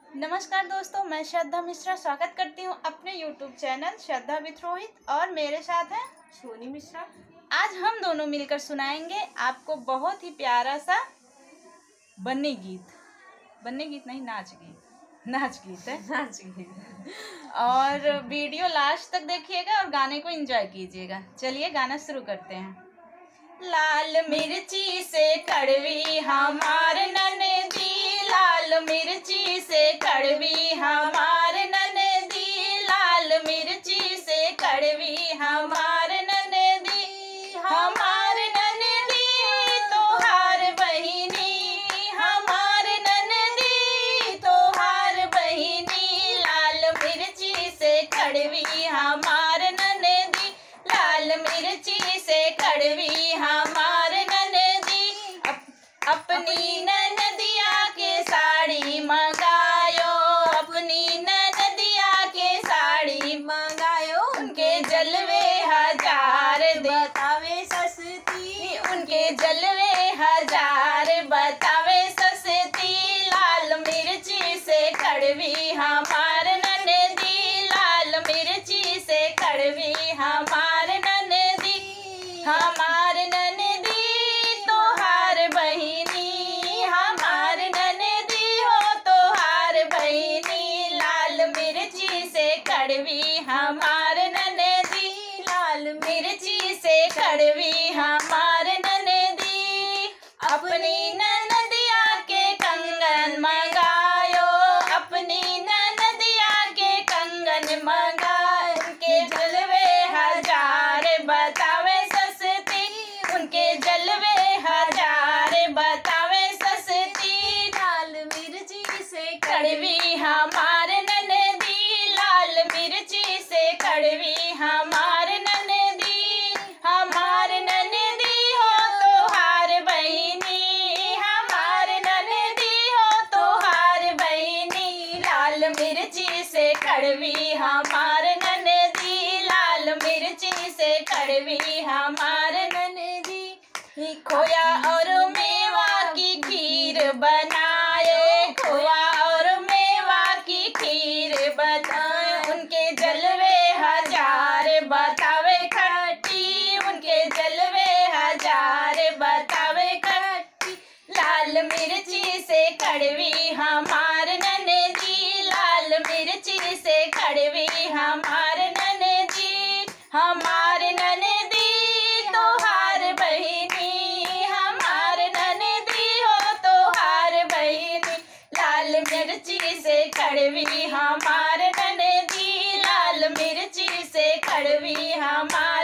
नमस्कार दोस्तों, मैं श्रद्धा मिश्रा स्वागत करती हूँ अपने YouTube channel Shraddha with Rohit और मेरे साथ है सोनी मिश्रा। आज हम दोनों मिलकर सुनाएंगे आपको बहुत ही प्यारा सा बन्नी गीत नहीं नाच गीत है। नाच गीत। और वीडियो लास्ट तक देखिएगा और गाने को एंजॉय कीजिएगा। चलिए गाना शुरू करते हैं। लाल मिर्ची से कड़वी हमार ननदी, लाल मिर्ची से कड़वी हमार ननदी, लाल मिर्ची से कड़वी हमार ननदी, हमार ननदी तोहार बहिनी, हमार ननदी तोहार बहिनी, लाल मिर्ची से कड़वी हमार ननदी, लाल मिर्ची से कड़वी हमार ननदी। अपनी ननदिया के साड़ी मंगायो, अपनी ननदिया के साड़ी मंगायो, उनके जलवे हजार बतावे सस्ती, उनके जलवे हजार बतावे सस्ती, लाल मिर्ची से कड़वी हमार ननदी, लाल मिर्ची से कड़वी हमार ननदी, हमार ननदी तोहार बहिनी, हमार ननदी हो तोहार बहिनी, लाल मिर्ची से कड़वी हमार ननदी, लाल मिर्ची से कड़वी हमार ननदी। अपनी ननदिया के कंगन मंगायो, अपनी ननदिया के कंगन मंगायो, उनके जलवे हजार बतावे सस्ती, उनके जलवे हजार बतावे सस्ती, लाल मिर्ची से कड़वी हमार ननदी, लाल मिर्ची से कड़वी हमार ननदी, हमार ननदी हो तोहार बहिनी, हमार ननदी हो तोहार बहिनी, लाल मिर्ची से कड़वी हमार ननदी, लाल मिर्ची से कड़वी हमार ननदी। खोया और मेवा की खीर बनाए, खोया और मेवा की खीर बनाए, उनके जलवे हजार बतावे खट्टी, उनके जलवे हजार बतावे खट्टी, लाल मिर्ची से कड़वी हमार ननदी, लाल मिर्ची से कड़वी हमार ननदी, हमार ननदी तोहार बहिनी, हमार ननदी हो तोहार बहिनी, लाल मिर्ची से कड़वी हमार ननदी, लाल मिर्ची से कड़वी हमार